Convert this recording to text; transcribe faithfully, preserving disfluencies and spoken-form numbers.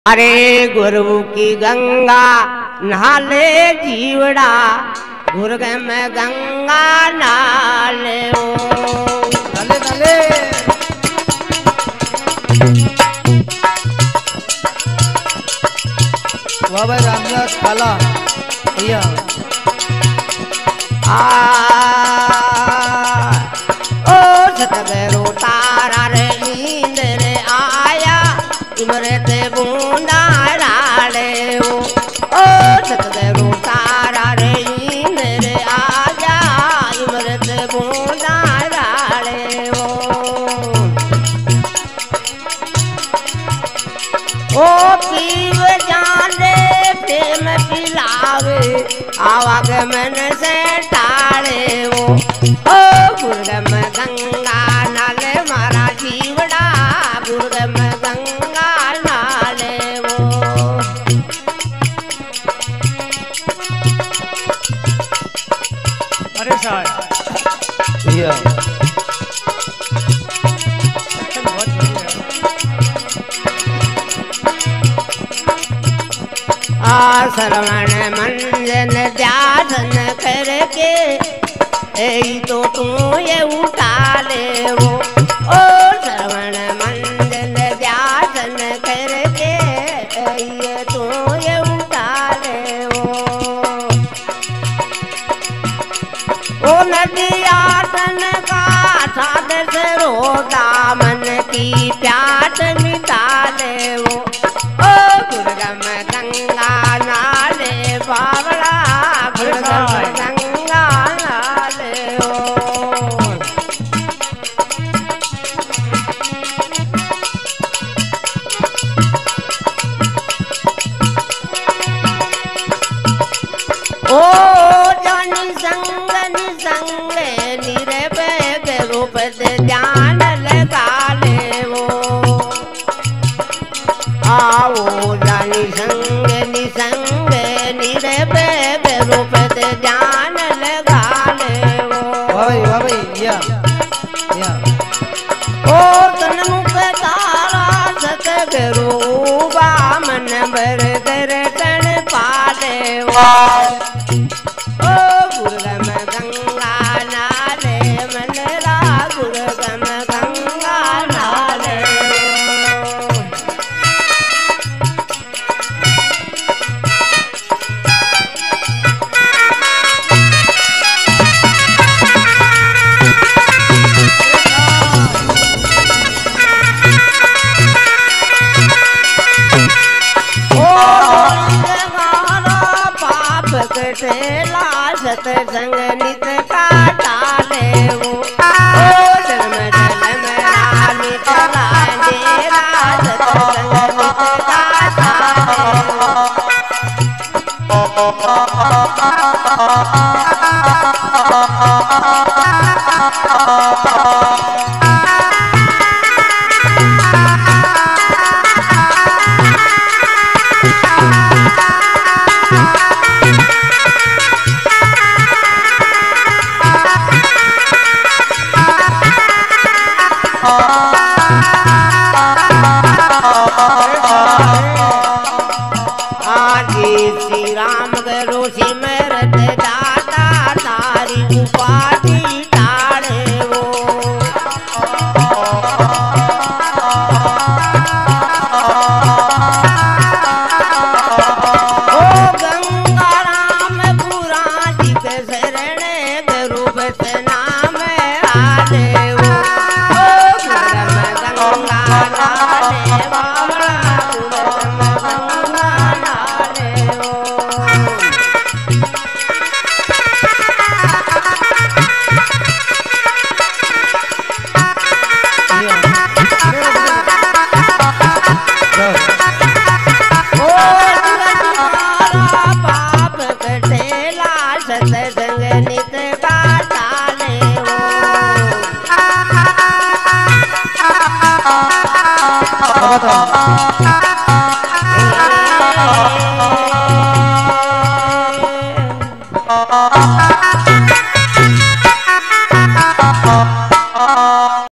अरे गुरु की गंगा नहाले जीवड़ा गुर्ग में गंगा नाले ओ नले नले वाह भाई रामदास खाला भैया आ ओ सतगुरु तारा रे नींद रे आया इमरे ते बूंदा डाले ओ ओ सतगुरु तारा रे नींद रे आया इमरे ते बूंदा डाले ओ ओ पीव जाने प्रेम पिलावे आवाग मन से टाले वो ओ गुर्गम गंगा नाले मारा जीवड़ा गुर्गम गंगा नाले वो अरे साहब भैया आ श्रवण मंजन ध्यान करके ऐ तो तू ये उठा ले वो ओ श्रवण मंजन ध्यान करके ऐ तू ये उठा ले वो ओ नदिया तन का साध से रोदा मन की प्यास मिटा ले वो ओ गुर्गम गंगा नाले बावड़ा गुर्गम गंगा नाले ओ ओ जानी संग निसंग निरवैग रूप से ध्यान लगा ले वो आओ जानी संग निसंग निरवैग रूप से ध्यान लगा ले वो वाह भाई वाह भाई भैया भैया ओ तन मुख तारा सतगुरु बामन बर दर्शन पाले वो ओ गुर्गम गंगा नाले मनरा गुर्गम गंगा नाले कटेला सतसंग नित का टाले वो ओ जन्म जन्म रानी तला मेरा सतसंग नित का टाले श्री राम गुरु सिमरत दाता तारी उपाधि तारे वो ओ गंगा राम पुराण के शरण गुरु बस नाम आले वो ओ गुरम गंगा नाले बावड़ा गुरम गंगा नाले वो पाप कटेला सतसंग नित का टाले वो बताओ